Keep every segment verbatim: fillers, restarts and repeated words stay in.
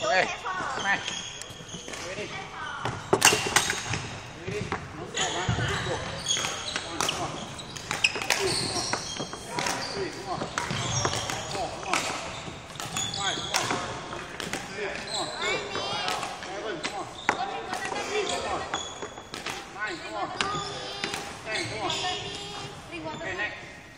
Okay, come on. Ready? Ready? One, come on. One, come on. Two, come on. Three, come on. Four, come on. Five, come on. Six, come on. Seven, come on. Eight, come on. Nine, come on. Ten, come on. Okay, next.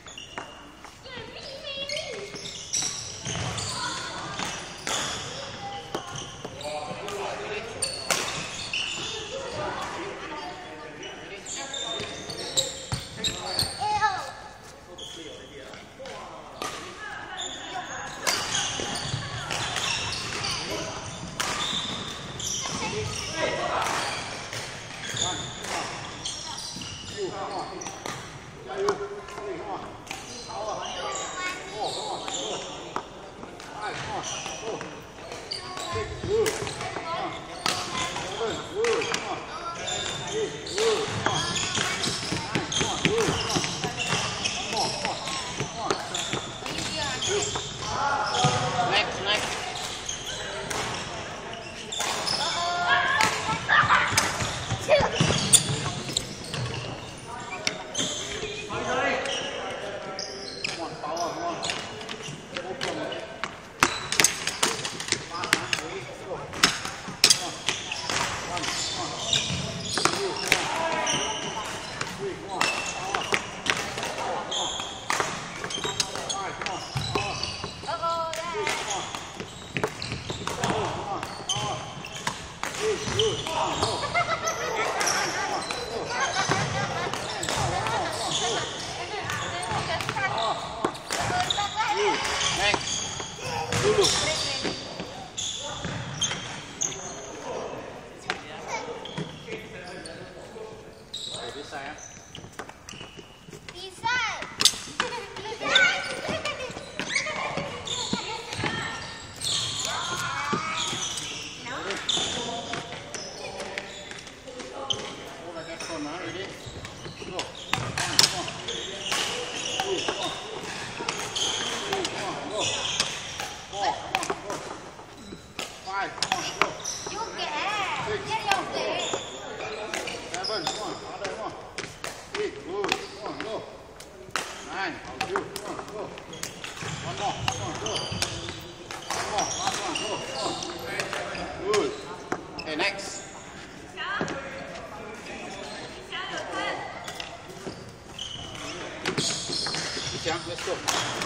Let's go.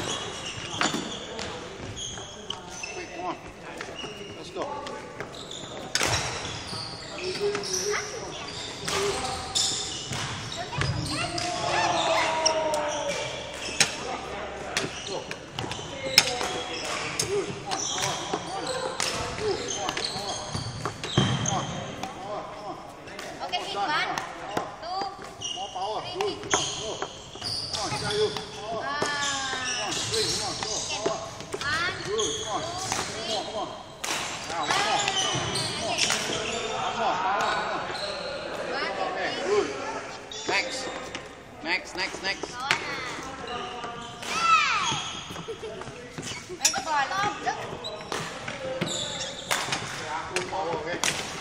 Quick, come on. Let's go. Okay, keep one, two, More power. three. Good. Come on, come on. Three, come on, go. Power. Good, come on. Come on, come on. Now, come on. Come on. Come on, power, come on. Okay, good. Next. Next, next, next. Power, okay.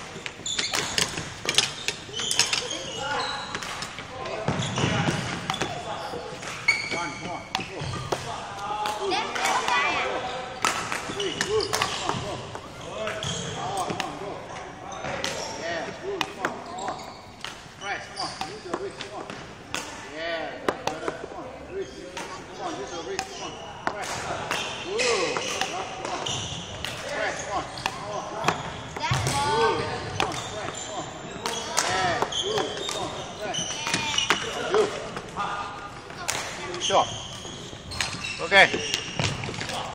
One, come on. Go. Three, good. Come on, go. Power, come on, go. Yeah, good. Come on, come on. Press, come on. Use your wrist, come on. Yeah, that's better. Come on, wrist. Come on, use your wrist, come on. Press. Good. Come on. Press, come on. Come on, come on. Good. Come on, press, come on. Yeah, good. Come on, press. Good. Sure. Okay.